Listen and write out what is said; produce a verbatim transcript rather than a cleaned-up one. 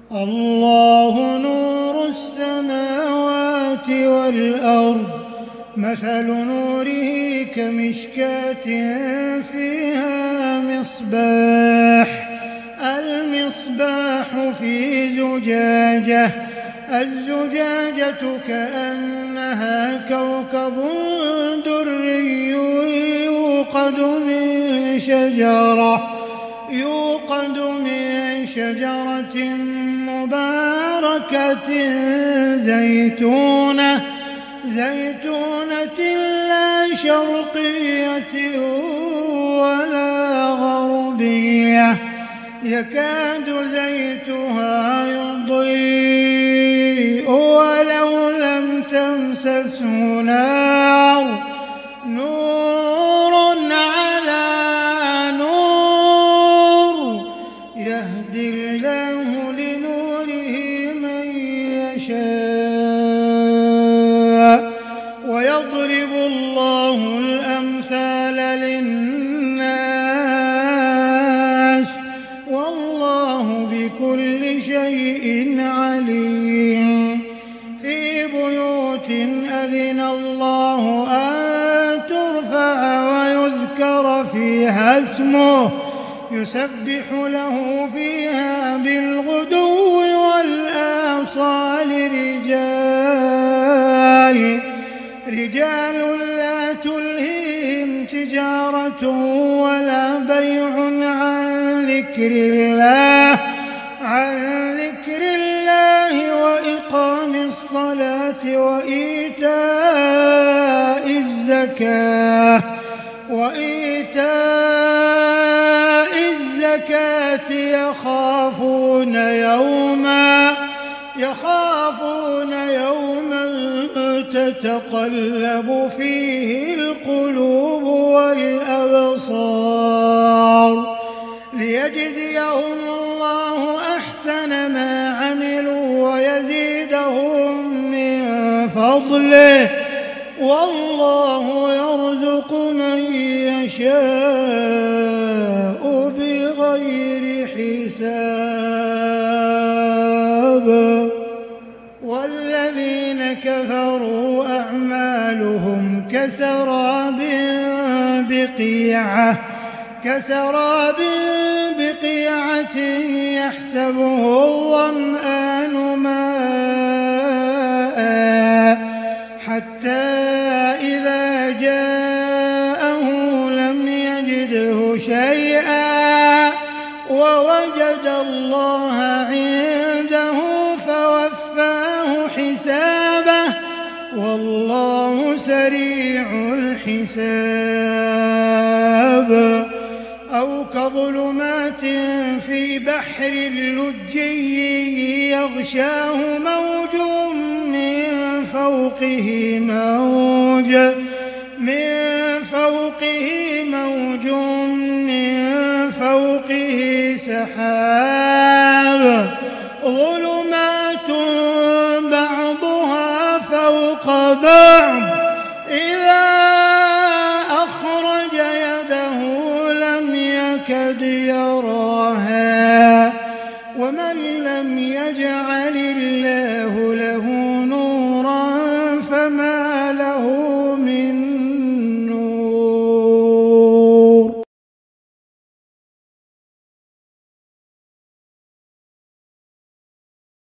الله نور السماوات والأرض مثل نوره كمشكاة فيها مصباح المصباح في زجاجة الزجاجة كأنها كوكب دري يوقد من شجرة يوقد من شجرة مباركة زيتونة زيتونة لا شرقية ولا غربية يكاد زيتها يضيء ولو لم تمسسه نار نور على نور يهدي الله لنوره من يشاء ويضرب الله الأمثال للناس والله بكل شيء عليم في بيوت أذن الله أن ترفع ويذكر فيها اسمه يسبح له فيها بالغدو والآصال رجال رجال لا تلهيهم تجارة ولا بيع عن ذكر الله عن ذكر الله وإقام الصلاة وإيتاء الزكاة وإيتاء الزكاة يخافون يوما يخافون يوما تتقلب فيه القلوب والأبصار ليجزيهم الله أحسن ما عملوا ويزيدهم من فضله والله يرزق من يشاء بغير حساب والذين كفروا أعمالهم كسراب بقيعة كسراب بقيعة يحسبه الظمآن ماء حتى إذا جاءه لم يجده شيئا ووجد الله عنده فوفاه حسابه والله سريع الحساب أو كظلمات في بحر لجي يغشاه موج من فوقه موج من فوقه موج من فوقه سحاب ظلمات بعضها فوق بعض